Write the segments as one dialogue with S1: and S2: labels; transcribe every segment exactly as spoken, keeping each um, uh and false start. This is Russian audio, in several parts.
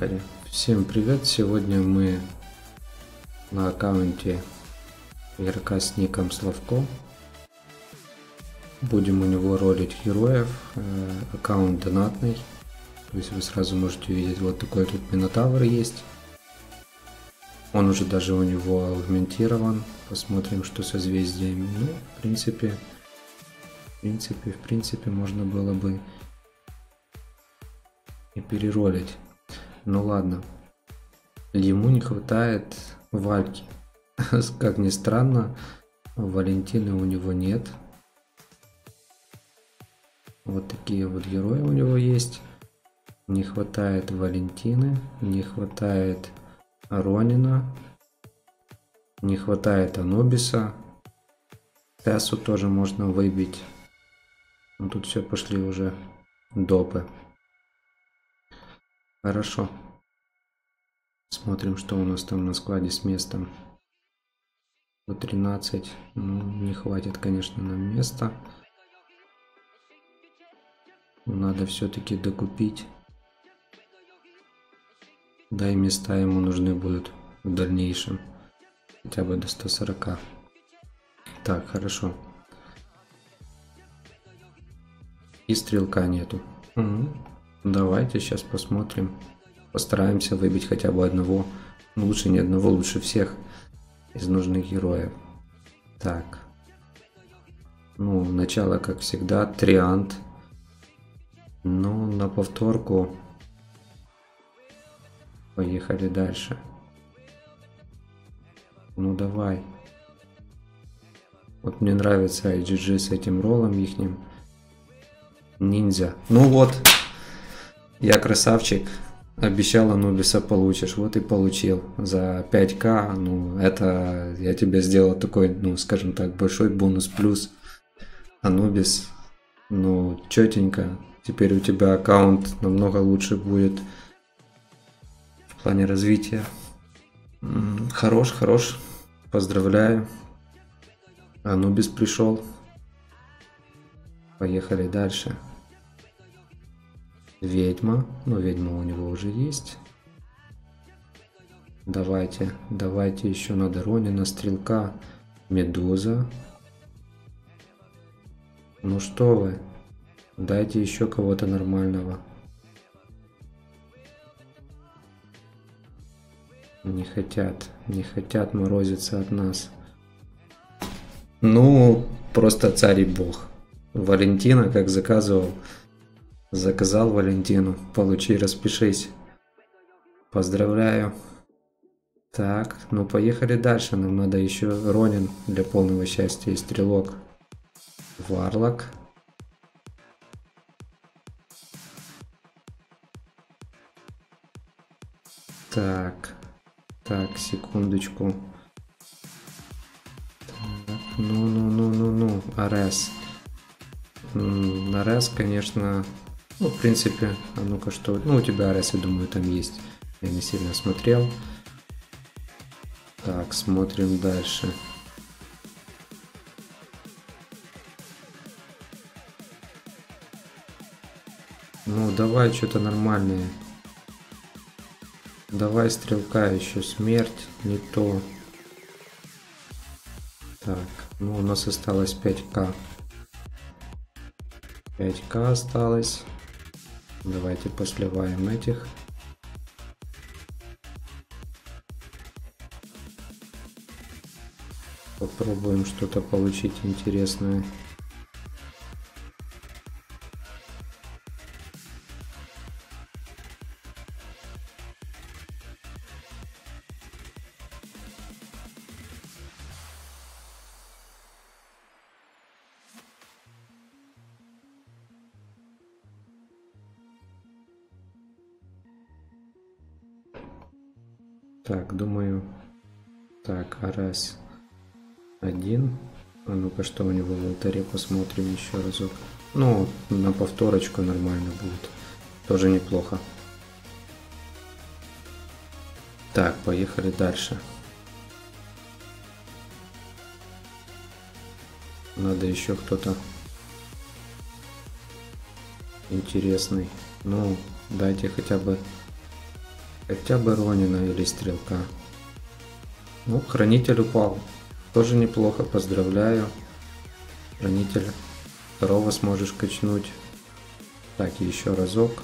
S1: Поехали. Всем привет! Сегодня мы на аккаунте игрока с ником Славко. Будем у него ролить героев. Аккаунт донатный. То есть вы сразу можете увидеть, вот такой тут Минотавр есть. Он уже даже у него аугментирован. Посмотрим, что созвездиями. Ну, в принципе, в принципе, в принципе, можно было бы и переролить. Ну ладно. Ему не хватает Вальки. Как ни странно, Валентины у него нет. Вот такие вот герои у него есть. Не хватает Валентины, не хватает Ронина, не хватает Анубиса. Тессу тоже можно выбить. Но тут все пошли уже допы. Хорошо. Смотрим, что у нас там на складе с местом. По тринадцать. Ну, не хватит, конечно, нам места. Надо все-таки докупить. Да и места ему нужны будут в дальнейшем. Хотя бы до ста сорока. Так, хорошо. И стрелка нету. Угу. Давайте сейчас посмотрим. Постараемся выбить хотя бы одного. Лучше не одного, лучше всех из нужных героев. Так. Ну, начало, как всегда, Триант. Ну, на повторку. Поехали дальше. Ну, давай. Вот мне нравится ай джи джи с этим роллом ихним. Ниндзя. Ну вот. Я красавчик. Обещал, Анубиса получишь. Вот и получил. За пять ка. Ну, это я тебе сделал такой, ну, скажем так, большой бонус плюс. Анубис. Ну, четенько. Теперь у тебя аккаунт намного лучше будет в плане развития. Хорош, хорош. Поздравляю. Анубис пришел. Поехали дальше. Ведьма. Ну, ведьма у него уже есть. Давайте, давайте еще надо Ронина, Стрелка, Медуза. Ну что вы. Дайте еще кого-то нормального. Не хотят, не хотят морозиться от нас. Ну, просто царь и бог. Валентина, как заказывал. Заказал Валентину. Получи, распишись. Поздравляю. Так, ну поехали дальше. Нам надо еще Ронин для полного счастья и Стрелок. Варлок. Так, так, секундочку. Ну-ну-ну-ну-ну, Арес. Арес, конечно, ну, в принципе, а ну-ка что, ну, у тебя Арес, я думаю, там есть. Я не сильно смотрел. Так, смотрим дальше. Ну, давай что-то нормальное. Давай Стрелка еще, смерть, не то. Так, ну у нас осталось пять ка. пять ка осталось. Давайте посливаем этих. Попробуем что-то получить интересное. Так, думаю, так, Арес один. А ну-ка, что у него в алтаре, посмотрим еще разок. Ну, на повторочку нормально будет. Тоже неплохо. Так, поехали дальше. Надо еще кто-то интересный. Ну, дайте хотя бы Хотя бы Ронина или Стрелка. Ну, Хранитель упал. Тоже неплохо, поздравляю. Хранитель. Второго сможешь качнуть. Так, еще разок.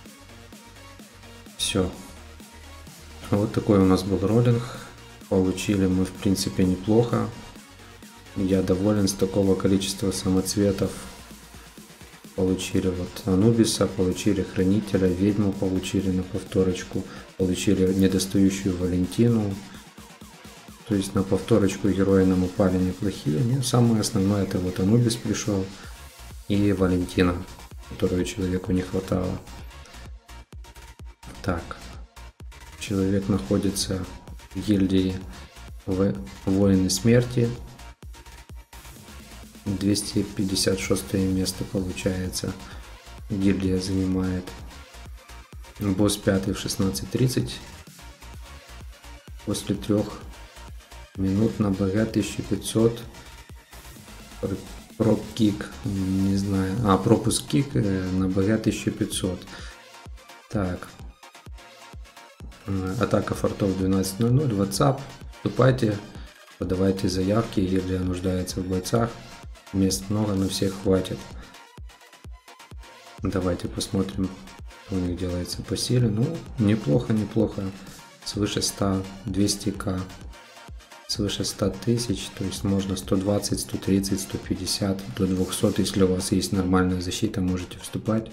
S1: Все. Вот такой у нас был роллинг. Получили мы, в принципе, неплохо. Я доволен с такого количества самоцветов. Получили вот Анубиса, получили Хранителя, Ведьму получили на повторочку, получили недостающую Валентину. То есть на повторочку герои нам упали неплохие. Но самое основное это вот Анубис пришел и Валентина, которую человеку не хватало. Так, человек находится в гильдии Воины Смерти. двести пятьдесят шестое место получается. Гильдия занимает. Босс пятый в шестнадцать тридцать. После трех минут на БГ тысяча пятьсот. Проп-кик, не знаю. А, пропуск-кик на БГ тысяча пятьсот. Так. Атака фортов двенадцать ноль ноль. WhatsApp. Вступайте. Подавайте заявки. Гильдия нуждается в бойцах. Мест много, но всех хватит. Давайте посмотрим, что у них делается по силе. Ну, неплохо, неплохо. Свыше ста, двести ка. Свыше ста тысяч. То есть можно сто двадцать, сто тридцать, сто пятьдесят, до двухсот. Если у вас есть нормальная защита, можете вступать.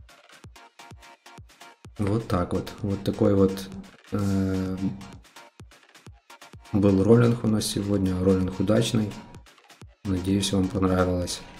S1: Вот так вот. Вот такой вот э, был роллинг у нас сегодня. Роллинг удачный. Надеюсь, вам понравилось.